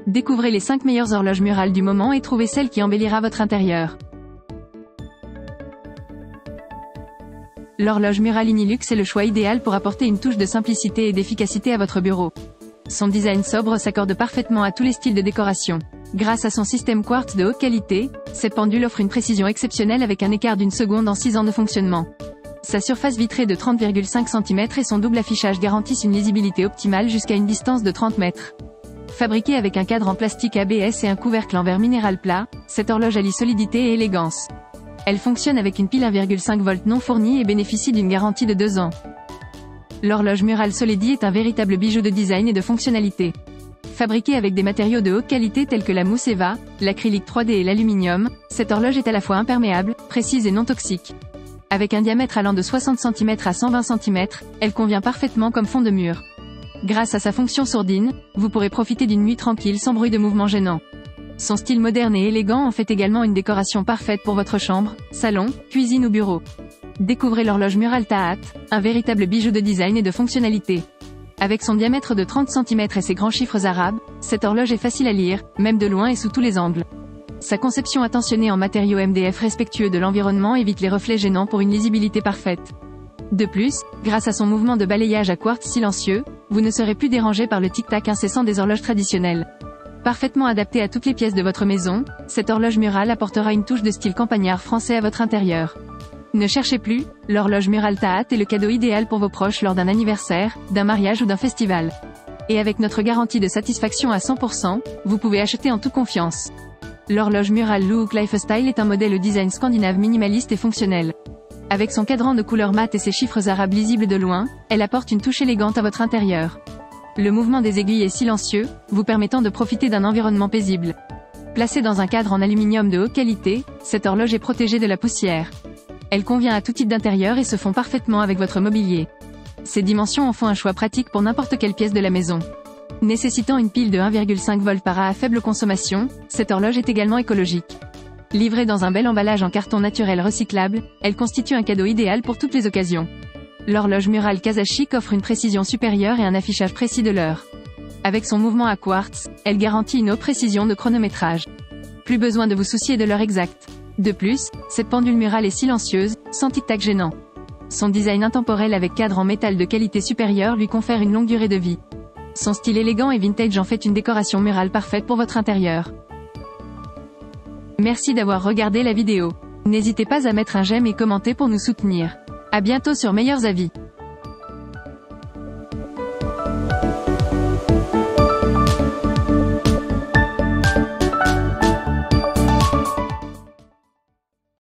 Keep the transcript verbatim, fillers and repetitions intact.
Découvrez les cinq meilleures horloges murales du moment et trouvez celle qui embellira votre intérieur. L'horloge murale Innilux est le choix idéal pour apporter une touche de simplicité et d'efficacité à votre bureau. Son design sobre s'accorde parfaitement à tous les styles de décoration. Grâce à son système quartz de haute qualité, cette pendule offre une précision exceptionnelle avec un écart d'une seconde en six ans de fonctionnement. Sa surface vitrée de trente virgule cinq centimètres et son double affichage garantissent une lisibilité optimale jusqu'à une distance de trente mètres. Fabriquée avec un cadre en plastique A B S et un couvercle en verre minéral plat, cette horloge allie solidité et élégance. Elle fonctionne avec une pile un virgule cinq volts non fournie et bénéficie d'une garantie de deux ans. L'horloge murale Soledi est un véritable bijou de design et de fonctionnalité. Fabriquée avec des matériaux de haute qualité tels que la mousse Eva, l'acrylique trois D et l'aluminium, cette horloge est à la fois imperméable, précise et non toxique. Avec un diamètre allant de soixante centimètres à cent vingt centimètres, elle convient parfaitement comme fond de mur. Grâce à sa fonction sourdine, vous pourrez profiter d'une nuit tranquille sans bruit de mouvement gênant. Son style moderne et élégant en fait également une décoration parfaite pour votre chambre, salon, cuisine ou bureau. Découvrez l'horloge murale Tahat, un véritable bijou de design et de fonctionnalité. Avec son diamètre de trente centimètres et ses grands chiffres arabes, cette horloge est facile à lire, même de loin et sous tous les angles. Sa conception attentionnée en matériaux M D F respectueux de l'environnement évite les reflets gênants pour une lisibilité parfaite. De plus, grâce à son mouvement de balayage à quartz silencieux, vous ne serez plus dérangé par le tic-tac incessant des horloges traditionnelles. Parfaitement adaptée à toutes les pièces de votre maison, cette horloge murale apportera une touche de style campagnard français à votre intérieur. Ne cherchez plus, l'horloge murale Tahat est le cadeau idéal pour vos proches lors d'un anniversaire, d'un mariage ou d'un festival. Et avec notre garantie de satisfaction à cent pour cent, vous pouvez acheter en toute confiance. L'horloge murale Look Lifestyle est un modèle au design scandinave minimaliste et fonctionnel. Avec son cadran de couleur mat et ses chiffres arabes lisibles de loin, elle apporte une touche élégante à votre intérieur. Le mouvement des aiguilles est silencieux, vous permettant de profiter d'un environnement paisible. Placée dans un cadre en aluminium de haute qualité, cette horloge est protégée de la poussière. Elle convient à tout type d'intérieur et se fond parfaitement avec votre mobilier. Ses dimensions en font un choix pratique pour n'importe quelle pièce de la maison. Nécessitant une pile de un virgule cinq volts par A à faible consommation, cette horloge est également écologique. Livrée dans un bel emballage en carton naturel recyclable, elle constitue un cadeau idéal pour toutes les occasions. L'horloge murale Kasachik offre une précision supérieure et un affichage précis de l'heure. Avec son mouvement à quartz, elle garantit une haute précision de chronométrage. Plus besoin de vous soucier de l'heure exacte. De plus, cette pendule murale est silencieuse, sans tic-tac gênant. Son design intemporel avec cadre en métal de qualité supérieure lui confère une longue durée de vie. Son style élégant et vintage en fait une décoration murale parfaite pour votre intérieur. Merci d'avoir regardé la vidéo. N'hésitez pas à mettre un j'aime et commenter pour nous soutenir. À bientôt sur Meilleurs Avis.